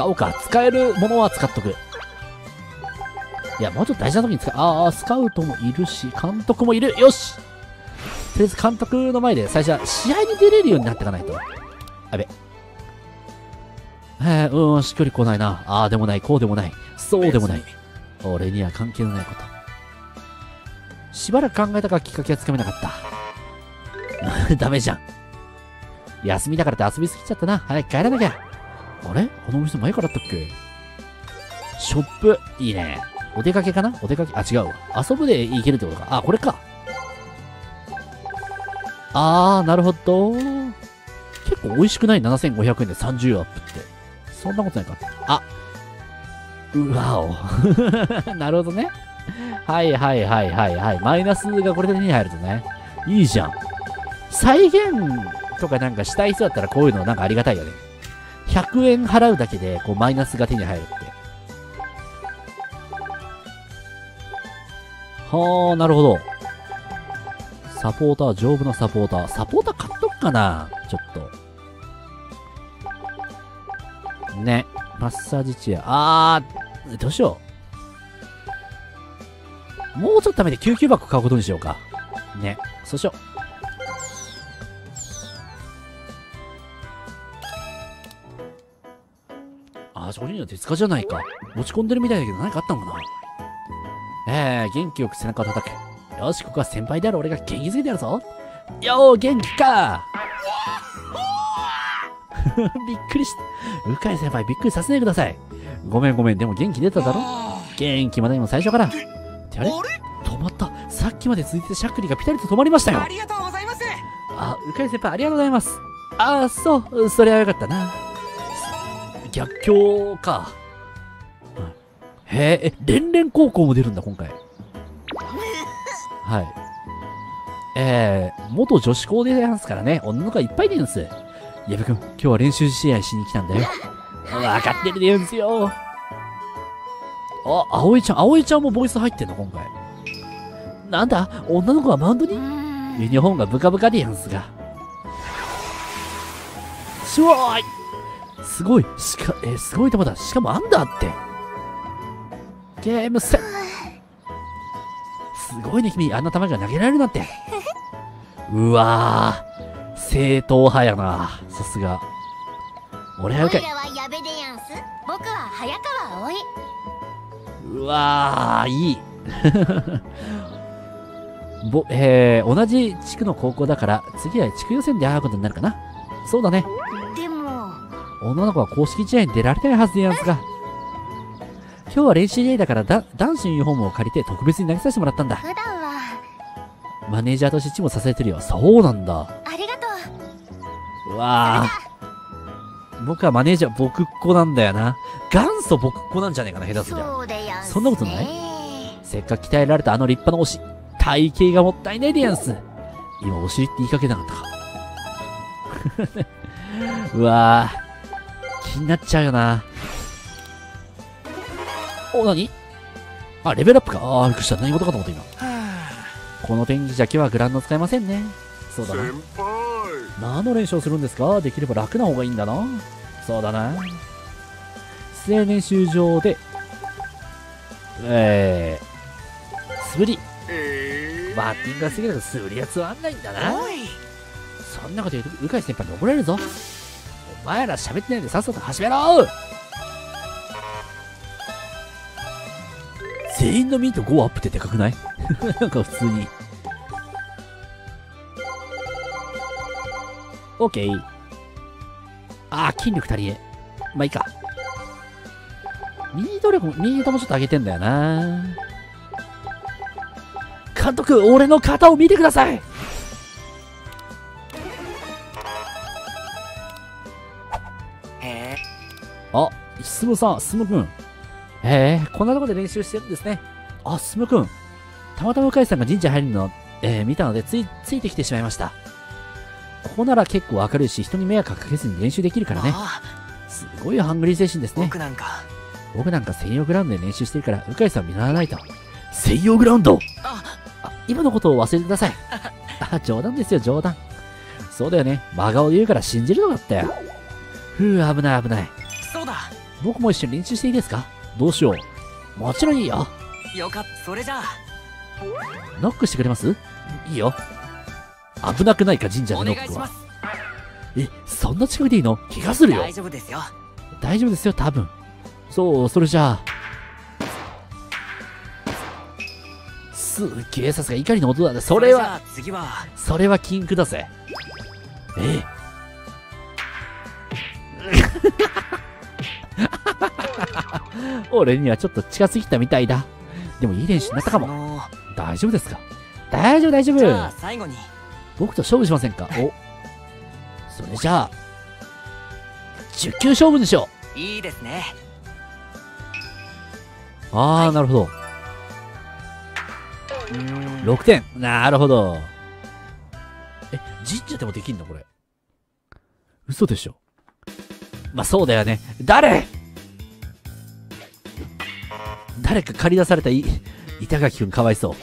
使おうか。使えるものは使っとく。いや、もうちょっと大事な時にスカウトもいるし、監督もいる。よし、とりあえず監督の前で最初は試合に出れるようになっていかないと。やべ。しっくりこないな。ああでもない、こうでもない。そうでもない。俺には関係のないこと。しばらく考えたがきっかけはつかめなかった。ダメじゃん。休みだからって遊びすぎちゃったな。早く帰らなきゃ。あれこのお店前からあったっけ？ショップ。いいね。お出かけかな？お出かけ、あ、違うわ。遊ぶで行けるってことか。あ、これか。なるほど。結構美味しくない？ 7500 円で30アップって。そんなことないか。うわお。なるほどね。はいはいはいはいはい。マイナスがこれで手に入るとね。いいじゃん。再現とかなんかしたい人だったらこういうのなんかありがたいよね。100円払うだけでこうマイナスが手に入るって。はあ、なるほど。サポーター、丈夫なサポーター。サポーター買っとくかなちょっと。ね。マッサージチェア。どうしよう。もうちょっと貯めて救急箱買うことにしようか。ね。そうしよう。商品の手塚じゃないか。持ち込んでるみたいだけど何かあったのかな。元気よく背中を叩く。よし、ここは先輩である俺が元気づけてやるぞ。よー、元気かびっくりした。うかい先輩、びっくりさせないでください。ごめん、でも元気出ただろ。元気までも最初から。ってあれ止まった。さっきまで続いてたしゃっくりがピタリと止まりましたよ。 ありがとうございます。 うかい先輩、ありがとうございます。そう、それはよかったな。逆境か。連連高校も出るんだ、今回。はい。元女子校でやんすからね、女の子がいっぱいでんす。矢部くん、今日は練習試合しに来たんだよ。わかってるでやんすよ。葵ちゃんもボイス入ってんの、今回。なんだ、女の子はマウンドに？ユニフォームがブカブカでやんすが。すごい！すごい球だ。しかもアンダーって。ゲームセット。すごいね、君。あんな球が投げられるなんて。うわぁ。正統派やな。さすが。俺は受け。 僕は早川葵。 うわぁ、いい。同じ地区の高校だから、次は地区予選で会うことになるかな。そうだね。 でも、 女の子は公式試合に出られないはずでやんすが。今日は練習試合だから男子のユニフォームを借りて特別に投げさせてもらったんだ。 普段はマネージャーとしてチームを支えてるよ。そうなんだ。 ありがとうわぁ。僕はマネージャー僕っ子なんだよな。元祖僕っ子なんじゃねえかな、下手すりゃ。そんなことない？せっかく鍛えられたあの立派なおし。体型がもったいないでやんす。今お尻って言いかけなかったか。うわぁ。気になっちゃうよな。何？レベルアップか。びっくりした。何事かと思った今。この天気じゃ今日はグラウンド使えませんね。そうだな。何の練習をするんですか？できれば楽な方がいいんだな。そうだな。失礼練習場で、素振り。バッティングが過ぎると素振りがつまんないんだな。そんなこと言うと、鵜飼先輩に怒られるぞ。お前ら喋ってないでさっさと始めろ。全員のミート5アップってでかくない？なんか普通に。オッケー。筋力足りえ。まあいいか。ミートもちょっと上げてんだよな。監督、俺の肩を見てください。スムさん、スムくん。こんなとこで練習してるんですね。スムくん。たまたま向井さんが神社入るの、見たのでついてきてしまいました。ここなら結構明るいし、人に迷惑かけずに練習できるからね。すごいハングリー精神ですね。僕なんか専用グラウンドで練習してるから、向井さん見習わないと。専用グラウンド？今のことを忘れてください。冗談ですよ、冗談。そうだよね。真顔で言うから信じるのだったよ。危ない。 そうだ。 僕も一緒に練習していいですか？どうしよう。もちろんいいよ。 よかった。それじゃあノックしてくれます？いいよ。危なくないか、神社おでノックは。 願いします。 そんな近くでいいの？怪我するよ。 大丈夫ですよ。 大丈夫ですよ、多分。そう、それじゃあ。すっげえ、さすが怒りの音だね。それは、 次はそれは禁句だぜ。俺にはちょっと近すぎたみたいだ。でもいい練習になったかも。大丈夫ですか？大丈夫、大丈夫。 じゃあ最後に僕と勝負しませんか？お。それじゃあ、10球勝負にしよう。 いいですね。 あー、なるほど。6点。なるほど。神社でもできんのこれ。嘘でしょ。まあ、そうだよね。誰か借り出された板垣くんかわいそう。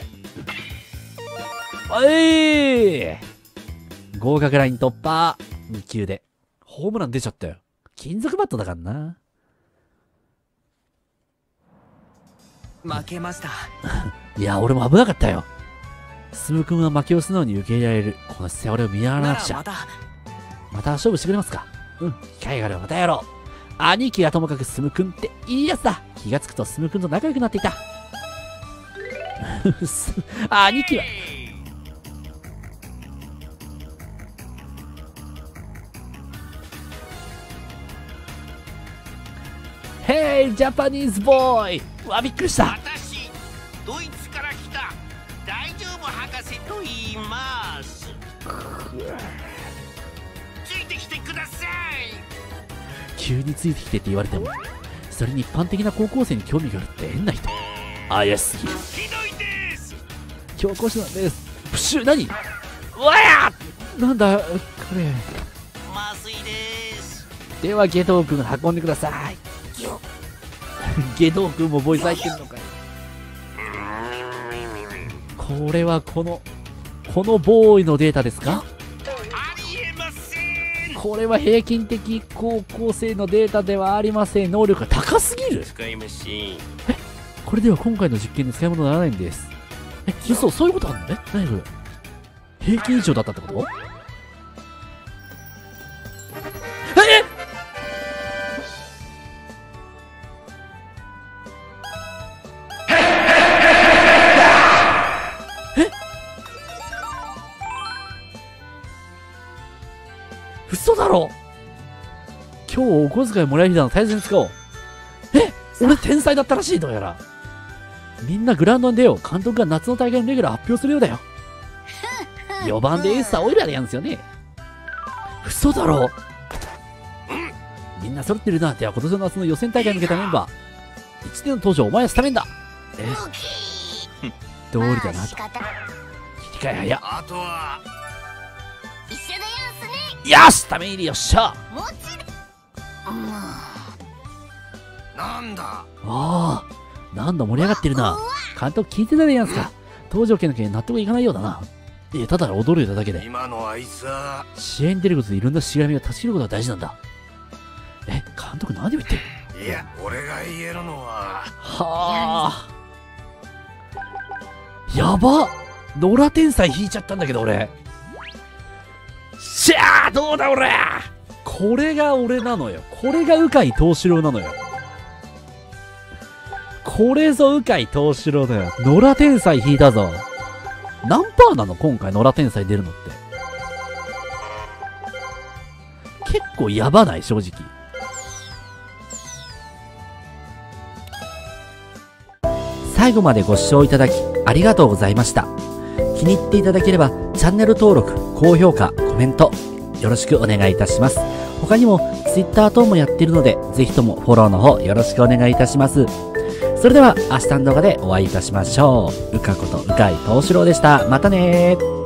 合格ライン突破。2球で。ホームラン出ちゃったよ。金属バットだからな。 負けました。 いや、俺も危なかったよ。進くんは負けを素直に受け入れられる。この姿勢俺を見習わなくちゃ。また勝負してくれますか？機会があればまたやろう。兄貴がともかく進くんっていいやつだ。気がつくと進くんと仲良くなっていた。兄貴は。ヘイジャパニーズボーイ。うわ、びっくりした。 私ドイツから来た大丈夫博士と言います。ついてきてください。 急についてきてって言われても、それに一般的な高校生に興味があるって変な人。怪しすぎる。 ひどいです。 教皇師なんです。プシュ、何？うわや！なんだこれ。 麻酔です。 ではゲドウ君運んでください。ゲドウ君もボイス入ってんのかい。これはこのボーイのデータですか？ ありえません。 これは平均的高校生のデータではありません。能力が高すぎる。 使いません。 これでは今回の実験で使い物にならないんです。嘘、そういうことあるの？何これ。平均以上だったってこと？嘘だろ。今日お小遣いもらえる日だの大切に使おう。俺天才だったらしい。どうやらみんなグラウンドに出よう。監督が夏の大会のレギュラー発表するようだよ。4番でエースはオイラーでやるんですよね。嘘だろ。みんな揃ってるな。では今年の夏の予選大会に向けたメンバー1年の登場。お前はスタメンだ。通りだなと。切り替え早っ。 あとは一緒でやんすね。 よし、スタメン入りよっしゃ。 もちろん。 なんだ。 なんだ盛り上がってるな。監督聞いてたでやんすか。登場権の件納得いかないようだな。ただ驚いただけで。 今のあいつは試合に出ることでいろんなしがらみを断ち切ることが大事なんだ。監督何を言ってる？ いや、俺が言えるのはやば。野良天才引いちゃったんだけど俺。しゃあ、どうだ俺。これが俺なのよ。これが鵜飼藤四郎なのよ。これぞ鵜飼藤四郎だよ。野良天才引いたぞ。何パーなの今回野良天才出るのって。結構やばない？正直。最後までご視聴いただきありがとうございました。気に入っていただければチャンネル登録、高評価、コメントよろしくお願いいたします。他にも Twitter 等もやってるのでぜひともフォローの方よろしくお願いいたします。それでは明日の動画でお会いいたしましょう。うかことうかい藤四郎でした。またねー。